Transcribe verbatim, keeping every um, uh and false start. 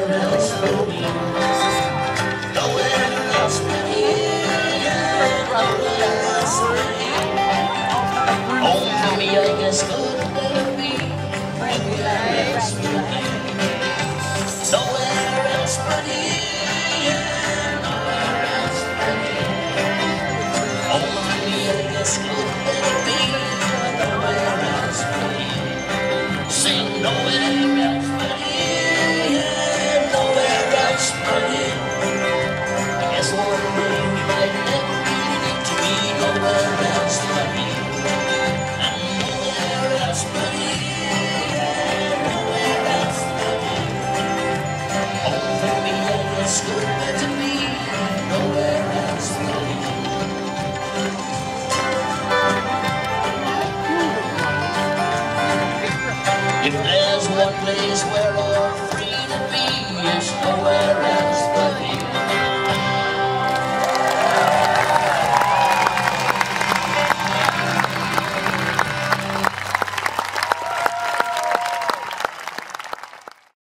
nowhere else for me. Nowhere else but here, nowhere else but here. Home for me, I guess, could never be. Nowhere else but here. Nowhere else but here, nowhere else but here. Home for me, I guess, could never be. Nowhere else but here. Sing nowhere else but here, nowhere else but here. I guess one day we might never really need to be nowhere else but here. And nowhere else but here, nowhere else but here. Home for me, I guess.